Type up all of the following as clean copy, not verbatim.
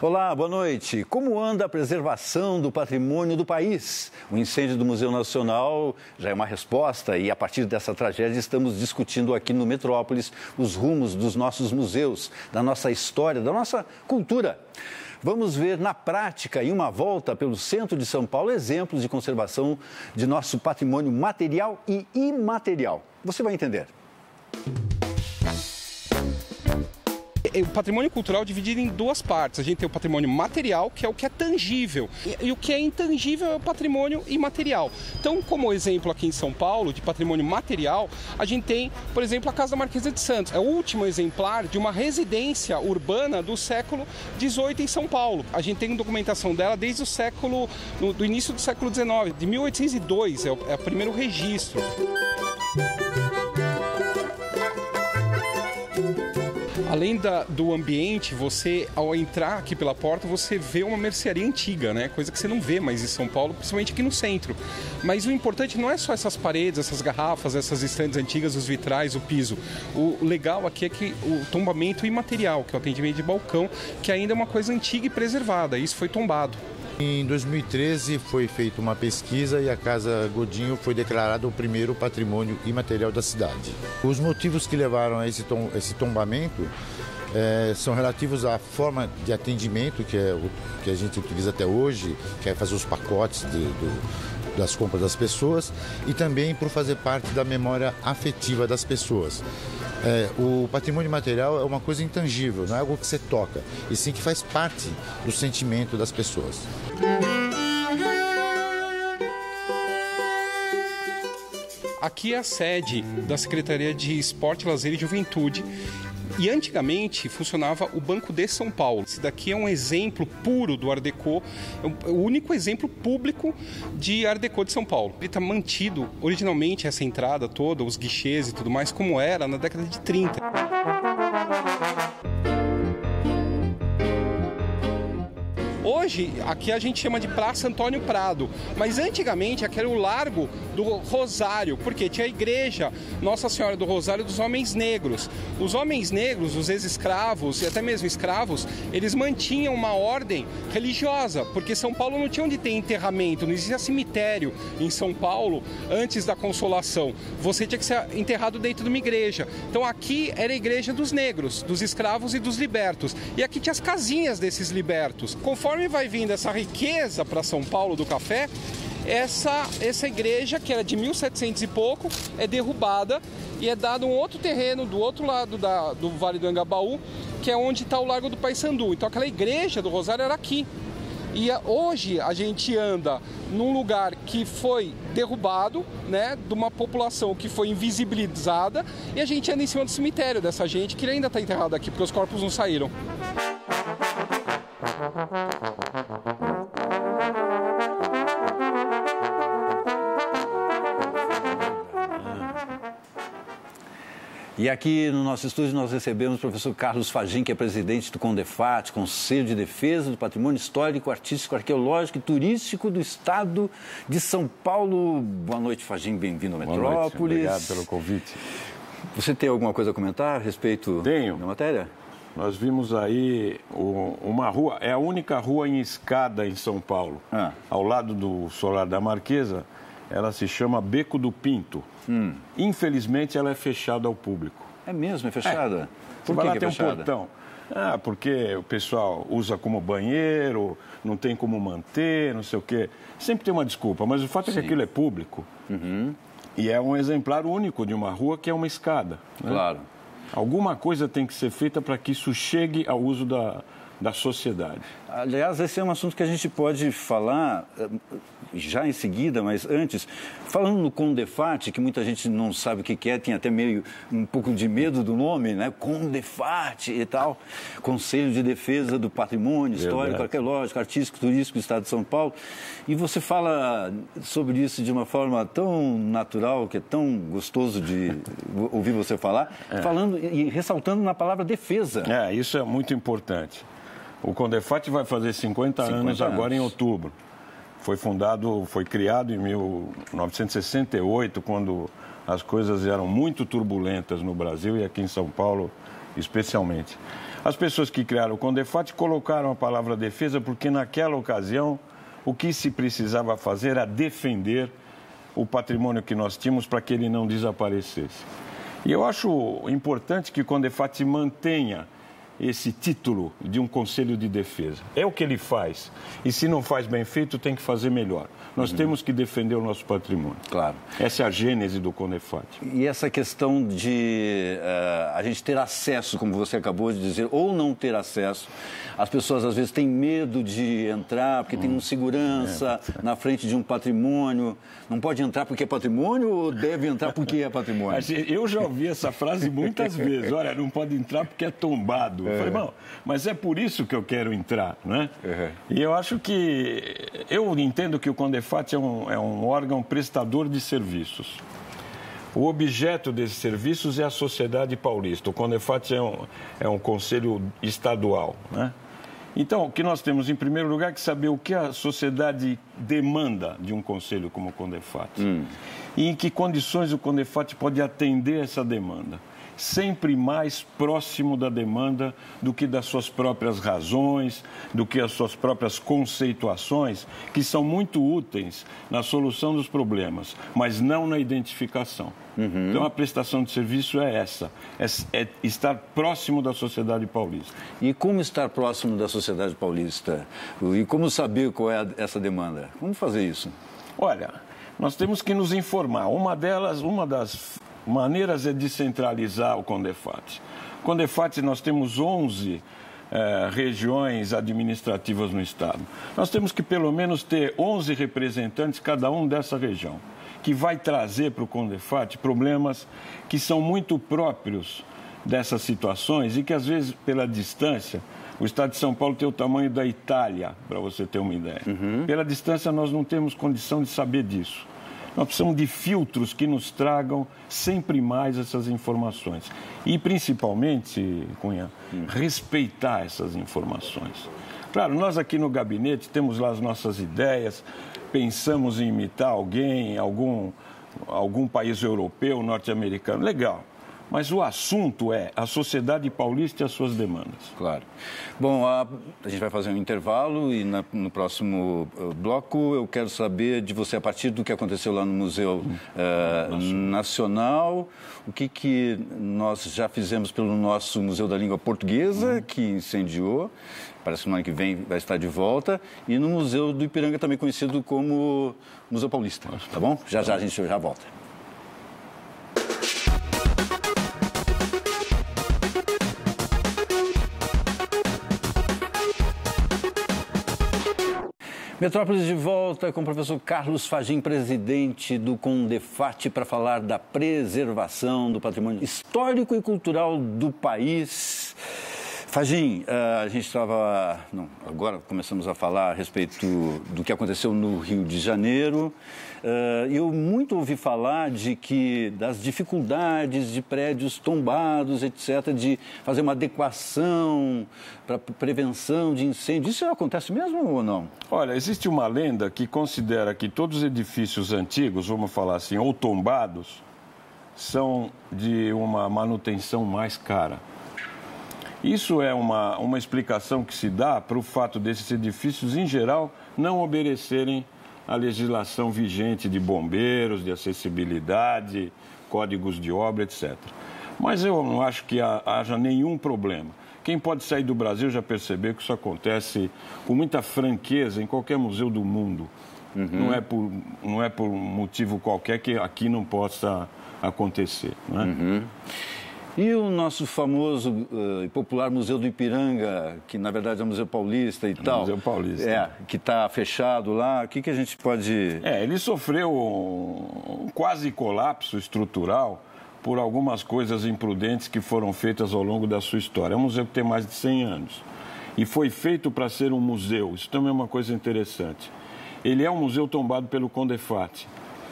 Olá, boa noite. Como anda a preservação do patrimônio do país? O incêndio do Museu Nacional já é uma resposta e, a partir dessa tragédia, estamos discutindo aqui no Metrópolis os rumos dos nossos museus, da nossa história, da nossa cultura. Vamos ver na prática, em uma volta pelo centro de São Paulo, exemplos de conservação de nosso patrimônio material e imaterial. Você vai entender. O patrimônio cultural é dividido em duas partes. A gente tem o patrimônio material, que é o que é tangível, e o que é intangível é o patrimônio imaterial. Então, como exemplo aqui em São Paulo, de patrimônio material, a gente tem, por exemplo, a Casa da Marquesa de Santos. É o último exemplar de uma residência urbana do século XVIII em São Paulo. A gente tem documentação dela desde o século, do início do século XIX, de 1802, é o primeiro registro. Além do ambiente, você, ao entrar aqui pela porta, você vê uma mercearia antiga, né? Coisa que você não vê mais em São Paulo, principalmente aqui no centro. Mas o importante não é só essas paredes, essas garrafas, essas estantes antigas, os vitrais, o piso. O legal aqui é que o tombamento imaterial, que é o atendimento de balcão, que ainda é uma coisa antiga e preservada. Isso foi tombado. Em 2013 foi feita uma pesquisa e a Casa Godinho foi declarada o primeiro patrimônio imaterial da cidade. Os motivos que levaram a esse tombamento são relativos à forma de atendimento que a gente utiliza até hoje, que é fazer os pacotes das compras das pessoas, e também por fazer parte da memória afetiva das pessoas. O patrimônio material é uma coisa intangível, não é algo que você toca, e sim que faz parte do sentimento das pessoas. Aqui é a sede da Secretaria de Esporte, Lazer e Juventude. E antigamente funcionava o Banco de São Paulo. Esse daqui é um exemplo puro do Art Deco, é o único exemplo público de Art Deco de São Paulo. Ele está mantido originalmente essa entrada toda, os guichês e tudo mais, como era na década de 30. Hoje, aqui a gente chama de Praça Antônio Prado, mas antigamente aqui era o Largo do Rosário, porque tinha a igreja Nossa Senhora do Rosário dos Homens Negros. Os homens negros, os ex-escravos e até mesmo escravos, eles mantinham uma ordem religiosa, porque São Paulo não tinha onde ter enterramento, não existia cemitério em São Paulo antes da Consolação. Você tinha que ser enterrado dentro de uma igreja. Então aqui era a igreja dos negros, dos escravos e dos libertos. E aqui tinha as casinhas desses libertos. Conforme vai vindo essa riqueza para São Paulo do café, essa igreja, que era de 1700 e pouco, é derrubada e é dado um outro terreno do outro lado do Vale do Anhangabaú, que é onde está o Largo do Paissandu. Então aquela igreja do Rosário era aqui. E hoje a gente anda num lugar que foi derrubado, né, de uma população que foi invisibilizada, e a gente anda em cima do cemitério dessa gente que ainda está enterrada aqui, porque os corpos não saíram. E aqui no nosso estúdio nós recebemos o professor Carlos Fagim, que é presidente do CONDEFAT, Conselho de Defesa do Patrimônio Histórico, Artístico, Arqueológico e Turístico do Estado de São Paulo. Boa noite, Fagim, bem-vindo ao Metrópolis. Boa noite, obrigado pelo convite. Você tem alguma coisa a comentar a respeito da matéria? Nós vimos aí uma rua, é a única rua em escada em São Paulo, ao lado do Solar da Marquesa. Ela se chama Beco do Pinto. Infelizmente, ela é fechada ao público. É mesmo? É fechada? Por que tem um portão? Porque o pessoal usa como banheiro, não tem como manter, não sei o quê. Sempre tem uma desculpa, mas o fato é que aquilo é público. E é um exemplar único de uma rua que é uma escada. Né? Claro. Alguma coisa tem que ser feita para que isso chegue ao uso da sociedade. Aliás, esse é um assunto que a gente pode falar já em seguida, mas antes, falando no CONDEFAT, que muita gente não sabe o que é, tem até meio um pouco de medo do nome, né? CONDEFAT e tal, Conselho de Defesa do Patrimônio Histórico, Arqueológico, Artístico, Turístico do Estado de São Paulo. E você fala sobre isso de uma forma tão natural, que é tão gostoso de ouvir você falar, falando e ressaltando na palavra defesa. Isso é muito importante. O CONDEFAT vai fazer 50 anos agora em outubro. Foi criado em 1968, quando as coisas eram muito turbulentas no Brasil e aqui em São Paulo especialmente. As pessoas que criaram o CONDEFAT colocaram a palavra defesa porque, naquela ocasião, o que se precisava fazer era defender o patrimônio que nós tínhamos para que ele não desaparecesse. E eu acho importante que o CONDEFAT mantenha esse título de um conselho de defesa. É o que ele faz. E se não faz bem feito, tem que fazer melhor. Nós temos que defender o nosso patrimônio. Claro. Essa é a gênese do CONDEFAT. E essa questão de a gente ter acesso, como você acabou de dizer, ou não ter acesso, as pessoas às vezes têm medo de entrar porque tem um segurança na frente de um patrimônio. Não pode entrar porque é patrimônio ou deve entrar porque é patrimônio? Eu já ouvi essa frase muitas vezes. Olha, não pode entrar porque é tombado. Eu falei, bom, mas é por isso que eu quero entrar, né? E eu acho que... Eu entendo que o CONDEFAT é um órgão prestador de serviços. O objeto desses serviços é a sociedade paulista. O CONDEFAT é um conselho estadual, né? Então, o que nós temos, em primeiro lugar, é que saber o que a sociedade demanda de um conselho como o CONDEFAT. E em que condições o CONDEFAT pode atender essa demanda. Sempre mais próximo da demanda do que das suas próprias razões, do que as suas próprias conceituações, que são muito úteis na solução dos problemas, mas não na identificação. Então, a prestação de serviço é essa, é estar próximo da sociedade paulista. E como estar próximo da sociedade paulista? E como saber qual é essa demanda? Como fazer isso? Olha, nós temos que nos informar. Uma das maneiras é descentralizar o CONDEFAT. O CONDEFAT, nós temos 11 regiões administrativas no Estado. Nós temos que, pelo menos, ter 11 representantes, cada um dessa região, que vai trazer para o CONDEFAT problemas que são muito próprios dessas situações e que, às vezes, pela distância, o Estado de São Paulo tem o tamanho da Itália, para você ter uma ideia. Pela distância, nós não temos condição de saber disso. Nós precisamos de filtros que nos tragam sempre mais essas informações. E, principalmente, Cunha, respeitar essas informações. Claro, nós aqui no gabinete temos lá as nossas ideias, pensamos em imitar alguém, algum país europeu, norte-americano. Legal. Mas o assunto é a sociedade paulista e as suas demandas. Claro. Bom, a gente vai fazer um intervalo e no próximo bloco eu quero saber de você, a partir do que aconteceu lá no Museu Nacional, o que nós já fizemos pelo nosso Museu da Língua Portuguesa, que incendiou, parece que no ano que vem vai estar de volta, e no Museu do Ipiranga, também conhecido como Museu Paulista. Tá bom? Já a gente já volta. Metrópolis de volta com o professor Carlos Fagin, presidente do CONDEFAT, para falar da preservação do patrimônio histórico e cultural do país. Fagin, a gente estava... agora começamos a falar a respeito do que aconteceu no Rio de Janeiro. Eu muito ouvi falar das dificuldades de prédios tombados, etc., de fazer uma adequação para prevenção de incêndio. Isso acontece mesmo ou não? Olha, existe uma lenda que considera que todos os edifícios antigos, vamos falar assim, ou tombados, são de uma manutenção mais cara. Isso é uma explicação que se dá para o fato desses edifícios, em geral, não obedecerem à legislação vigente de bombeiros, de acessibilidade, códigos de obra, etc. Mas eu não acho que haja nenhum problema. Quem pode sair do Brasil já percebeu que isso acontece com muita franqueza em qualquer museu do mundo. Não é por motivo qualquer que aqui não possa acontecer, não é? E o nosso famoso e popular Museu do Ipiranga, que na verdade é o Museu Paulista e tal. Museu Paulista. Que está fechado lá. O que a gente pode... Ele sofreu um quase colapso estrutural por algumas coisas imprudentes que foram feitas ao longo da sua história. É um museu que tem mais de 100 anos. E foi feito para ser um museu. Isso também é uma coisa interessante. Ele é um museu tombado pelo CONDEFAT.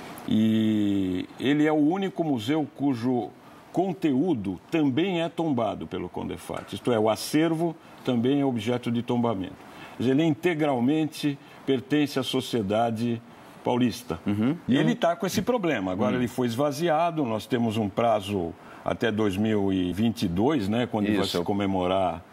E ele é o único museu cujo conteúdo também é tombado pelo CONDEFAT. Isto é, o acervo também é objeto de tombamento. Ele integralmente pertence à sociedade paulista. E ele está com esse problema. Agora ele foi esvaziado, nós temos um prazo até 2022, né, quando vai se comemorar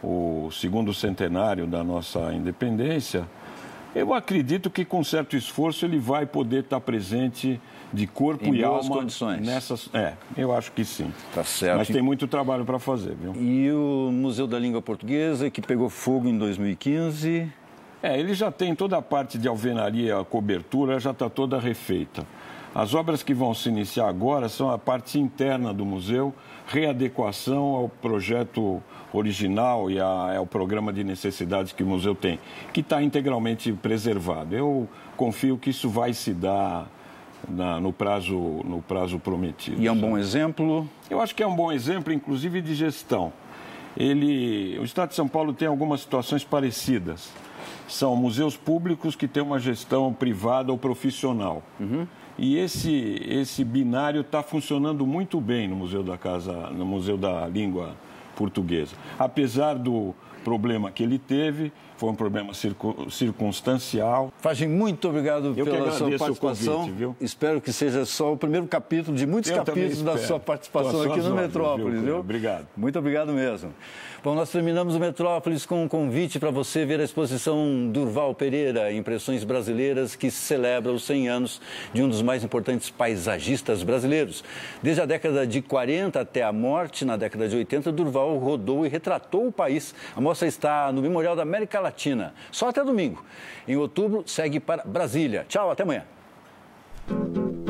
o segundo centenário da nossa independência, eu acredito que com certo esforço ele vai poder estar presente de corpo e alma condições. Nessas. Eu acho que sim. Tá certo. Mas tem muito trabalho para fazer, viu? E o Museu da Língua Portuguesa, que pegou fogo em 2015? Ele já tem toda a parte de alvenaria, a cobertura já está toda refeita. As obras que vão se iniciar agora são a parte interna do museu, readequação ao projeto original e ao programa de necessidades que o museu tem, que está integralmente preservado. Eu confio que isso vai se dar no prazo prometido. E é um bom exemplo? Eu acho que é um bom exemplo, inclusive, de gestão. O Estado de São Paulo tem algumas situações parecidas. São museus públicos que têm uma gestão privada ou profissional. Uhum. E esse binário está funcionando muito bem no Museu da Língua Portuguesa. Apesar do problema que ele teve, foi um problema circunstancial. Fagem, muito obrigado pela sua participação. Convite, viu? Espero que seja só o primeiro capítulo de muitos capítulos da sua participação aqui no Metrópolis, viu? Obrigado. Muito obrigado mesmo. Bom, nós terminamos o Metrópolis com um convite para você ver a exposição Durval Pereira, Impressões Brasileiras, que celebra os 100 anos de um dos mais importantes paisagistas brasileiros. Desde a década de 40 até a morte, na década de 80, Durval rodou e retratou o país. A mostra está no Memorial da América Latina, só até domingo. Em outubro, segue para Brasília. Tchau, até amanhã.